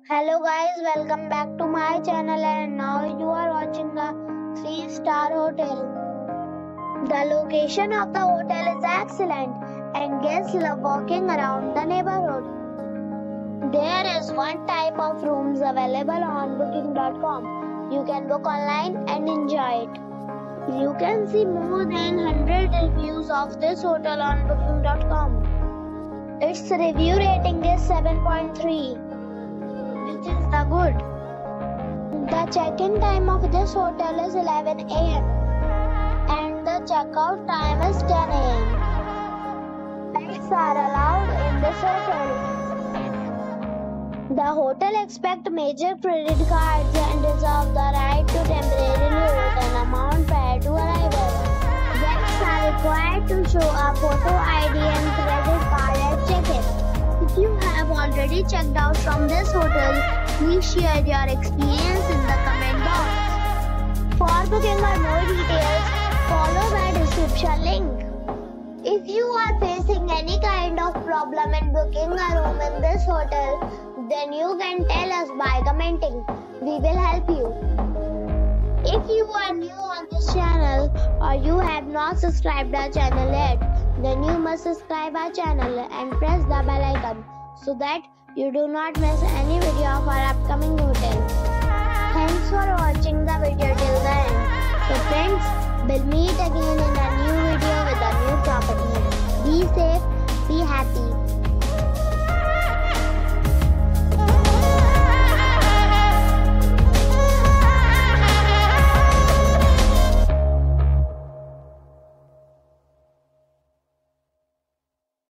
Hello guys, welcome back to my channel and now you are watching a 3-star hotel. The location of the hotel is excellent and guests love walking around the neighborhood. There is one type of rooms available on booking.com. You can book online and enjoy it. You can see more than 100 reviews of this hotel on booking.com. Its review rating is 7.3. which is the good. The check-in time of this hotel is 11 a.m. and the check-out time is 10 a.m. Pets are allowed in this hotel. The hotel accepts major credit cards and reserves the right to temporarily hold an amount prior to arrival. Guests are required to show a photo ID and credit card at check-in. If you have already checked out from this hotel, please share your experience in the comment box. For booking or more details, follow the description link. If you are facing any kind of problem in booking a room in this hotel, then you can tell us by commenting. We will help you. If you are new on this channel or you have not subscribed our channel yet, then you must subscribe our channel and press the bell icon so that you do not miss any video of our upcoming hotel. Thanks for watching the video till the end. So friends, we'll meet again in a new video with a new property. Be safe, be happy.